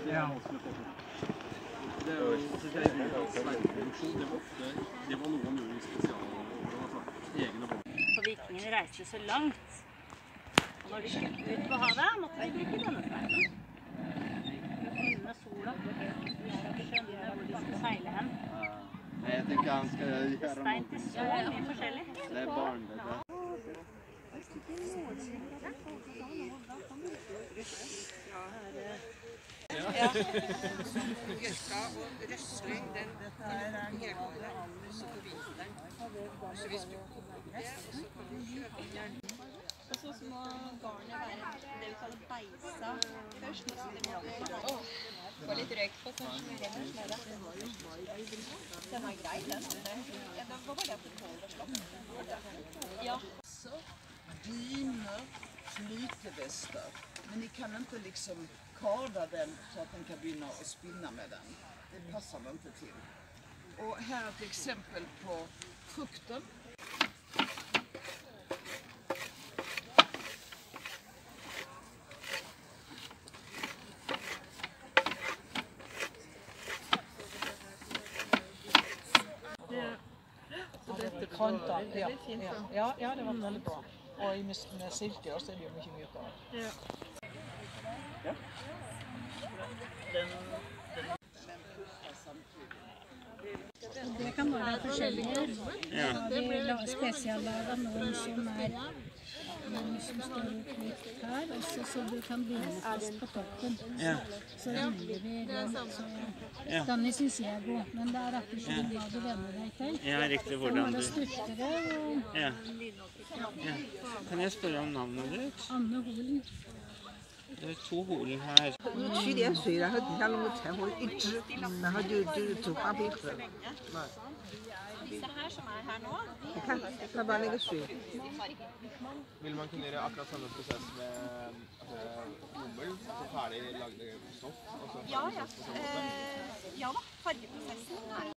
Det er vanskelig å få til. Det var noe man gjorde i spesialområdet, egne bånd. For vikingene reiste så langt, og når de skulle ut på havet, måtte de bruke denne steinen. Under sola, skjønne hvor de skal seile hen. Jeg tenker han skal gjøre Stein til så mye forskjellig. Det er barn, det der. Ja. Bjørka og røsling, den hjemmer også på vinteren. Så hvis du koker det, og så kan du kjøpe den. Og så må garnet være det vi kaller beisa først. Få litt røyk på, så smurer med det. Den er grei, den. Ja, det var bare det at det slått. Ja. Dyner, flytevester, men ni kan inte liksom karda den så att den kan börja och spinna med den. Det passar man inte till. Och här är ett exempel på frukten. Kranta, ja, det var väldigt bra. Och med silke så är det ju mycket mjukare. Ja. Det kan være forskjellige. Vi spesiallager noen som står ut litt her, også så du kan binde fast på toppen. Så ruller vi den. Denne synes jeg er god, men det er akkurat hva du venner deg til. Ja, riktig hvordan du... Stuttere. Kan jeg spørre om navnet ditt? Anne Holen. Det er 2 holen her. 取点水，然后底下弄个柴火一支，然后就煮花贝壳。 Disse her som er her nå, 你看，它把那个水。 Vil man kunne gjøre akkurat samme prosess med bomull, altså ferdig lagde stoff? ja da, fargeprosessen er